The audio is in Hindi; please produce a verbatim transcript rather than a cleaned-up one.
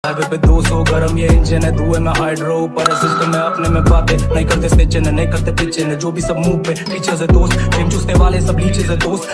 हाईवे पे दो सौ गरम ये इंजन है, धुएं में हाइड्रो ऊपर है सिस्टम में, अपने में बातें नहीं करते स्टेचन है, नहीं करते पिचन है, जो भी सब मुंह पे पीछे से दोस्त, फेम चूसने वाले सब नीचे से दोस्त।